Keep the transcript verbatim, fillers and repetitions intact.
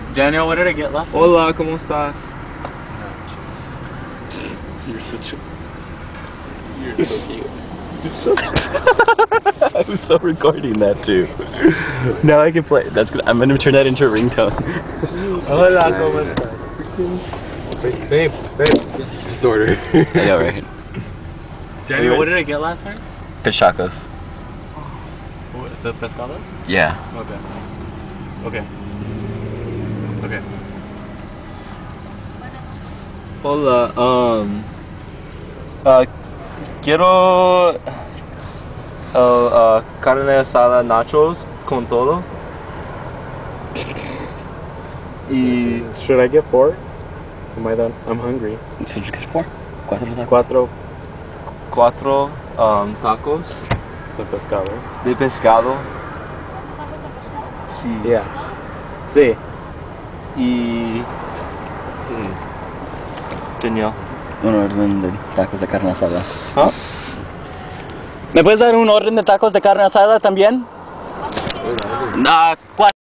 Daniel, what did I get last time? Hola, ¿cómo estás? You're such a... You're so cute. I was so recording that too. Now I can play. That's good. I'm gonna turn that into a ringtone. Hola, ¿cómo estás? Babe, babe. Just order. I know, right? Daniel, what did I get last time? Fish tacos. What, the pescado? Yeah. Okay. Okay. Okay. Hola, um... Uh, quiero... Uh, uh, carne asada nachos con todo. Y... Should I get four? Am I done? I'm hungry. Four? Cuatro tacos. Cuatro... Cuatro um, tacos. The pescado. De pescado. Sí. Yeah. Sí. Y... Daniel. Un orden de tacos de carne asada. ¿Ah? ¿Me puedes dar un orden de tacos de carne asada también? Ah, cuatro.